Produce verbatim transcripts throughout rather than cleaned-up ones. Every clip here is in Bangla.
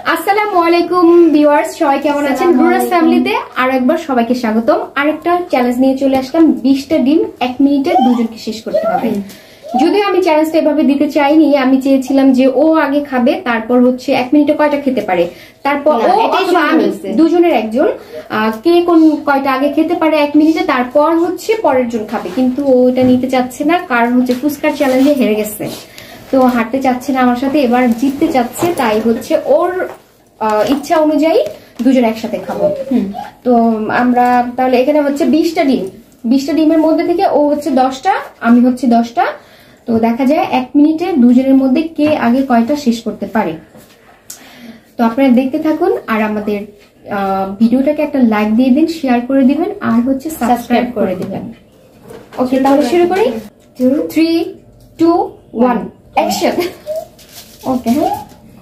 আসসালামু আলাইকুম ভিউয়ার্স, সবাই কেমন আছেন? ব্রুনাস ফ্যামিলিতে আরো একবার সবাইকে স্বাগতম। আরেকটা চ্যালেঞ্জ নিয়ে চলে আসলাম। বিশটা ডিম এক মিনিটে দুজনকে শেষ করতে হবে। যদিও আমি চ্যালেঞ্জটা এভাবে দিতে চাইনি, আমি চেয়েছিলাম যে ও আগে খাবে, তারপর হচ্ছে এক মিনিটে কয়টা খেতে পারে, তারপর ও অথবা আমি দুজনের একজন কে কোন কয়টা আগে খেতে পারে এক মিনিটে, তারপর হচ্ছে পরের জন খাবে। কিন্তু ও এটা নিতে চাচ্ছে না, কারণ হচ্ছে ফুচকার চ্যালেঞ্জে হেরে গেছে, তো হাঁটতে চাচ্ছে না আমার সাথে, এবার জিততে চাচ্ছে। তাই হচ্ছে ওর ইচ্ছা অনুযায়ী দুজন একসাথে খাবো। তো আমরা তাহলে এখানে হচ্ছে বিশটা ডিম, বিশটা ডিমের মধ্যে থেকে ও হচ্ছে দশটা, আমি হচ্ছে দশটা। তো দেখা যায় এক মিনিটে দুজনের মধ্যে কে আগে কয়টা শেষ করতে পারে। তো আপনারা দেখতে থাকুন আর আমাদের ভিডিওটাকে একটা লাইক দিয়ে দিন, শেয়ার করে দিবেন আর হচ্ছে সাবস্ক্রাইব করে দিবেন। ওকে, তাহলে শুরু করি। Three two one action. Okay, হ্যাঁ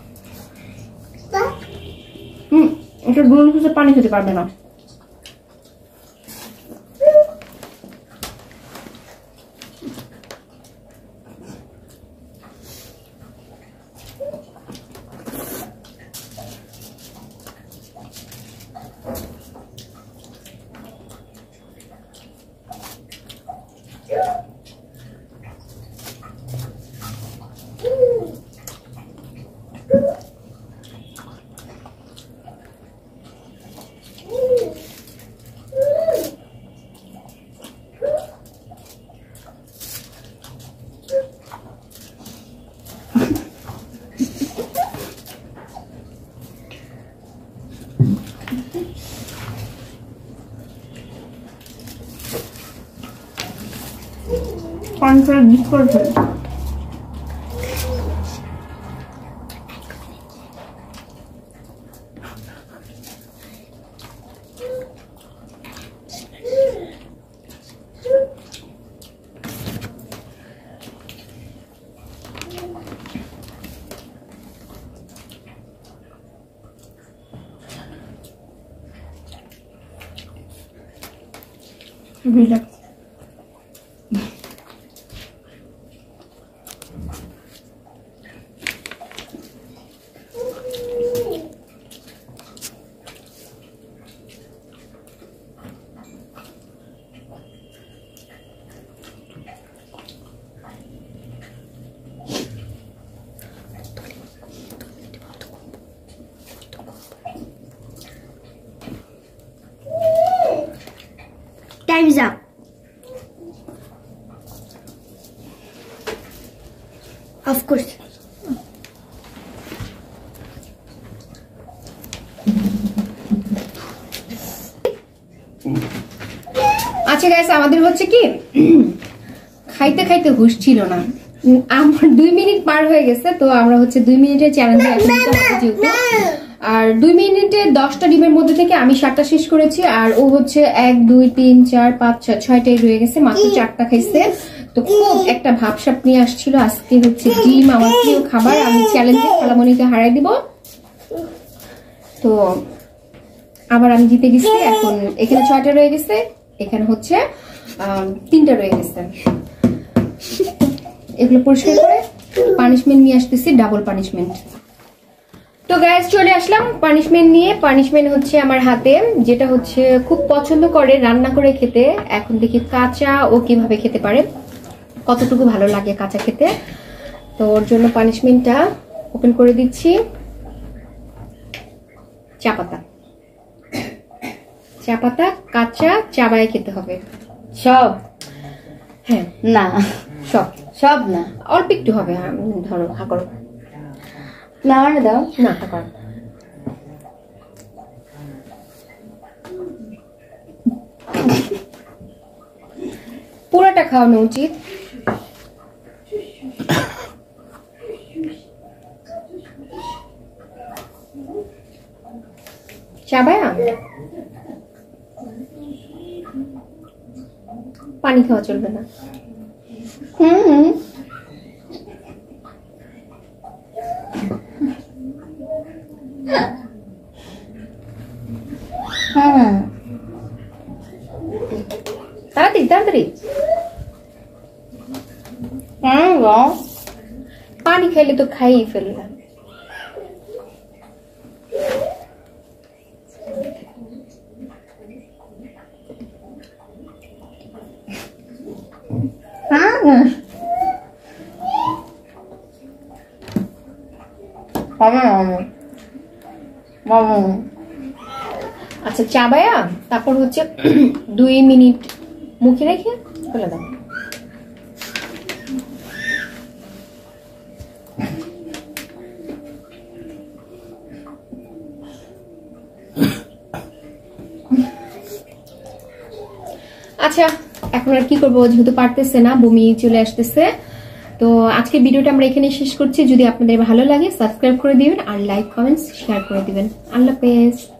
হুম এটা দুজন কিছু পানি খেতে পারবে না। পানি করে মিক্স করে ফেলে। Relax. Time's up. Of course. আচ্ছা গাইস, আমাদের হচ্ছে কি খাইতে খাইতে হুঁশ ছিল না, আমার দুই মিনিট পার হয়ে গেছে। তো আমরা হচ্ছে দুই মিনিটের চ্যালেঞ্জ যেহেতু, আর দুই মিনিটে দশটা ডিমের মধ্যে থেকে আমি সাতটা শেষ করেছি, আর ও হচ্ছে এক দুই তিন চার পাঁচ ছয় ছয়টাই রয়ে গেছে, মাত্র চারটা খাইছে। তো খুব একটা ভাবসাপ নিয়ে আসছিল। আজকে হচ্ছে ডিম আমার প্রিয় খাবার, আমি চ্যালেঞ্জে খালামণিকে হারাই দিব। তো আবার আমি জিতে গেছি। এখন এখানে ছয়টা রয়ে গেছে, এখানে হচ্ছে তিনটা রয়ে গেছে। এগুলো পরিষ্কার করে পানিশমেন্ট নিয়ে আসতেছি, ডাবল পানিশমেন্ট। তো গাইস চলে আসলাম পানিশমেন্ট নিয়ে। পানিশমেন্ট হচ্ছে আমার হাতে, যেটা হচ্ছে খুব পছন্দ করে রান্না করে খেতে। এখন দেখি কাঁচা ও কিভাবে খেতে পারে, কতটুকু ভালো লাগে কাঁচা খেতে। তো ওর জন্য পানিশমেন্টটা ওপেন করে দিচ্ছি। চা পাতা, চা পাতা কাঁচা চাবায় খেতে হবে। সব? হ্যাঁ, না সব সব না, অল্প একটু হবে। ধরো হা করো, না মানে দাও না হা করো। পুরোটা খাওয়ানো উচিত। চাবায়া পানি খাওয়া চলবে না। হুম হ্যাঁ তাড়াতাড়ি তাড়াতাড়ি হ্যাঁ পানি খাইলে তো খাইই ফেললাম। আচ্ছা চাবায়া তারপর হচ্ছে দুই মিনিট মুখে রেখে ফেলে দাও। আচ্ছা এখন আর কি করবো, যেহেতু পারতেছে না, বমি চলে আসতেছে। তো আজকে ভিডিওটা আমরা এখানে শেষ করছি। যদি আপনাদের ভালো লাগে সাবস্ক্রাইব করে দিবেন আর লাইক কমেন্টস শেয়ার করে দিবেন। আল্লাহ হাফেজ।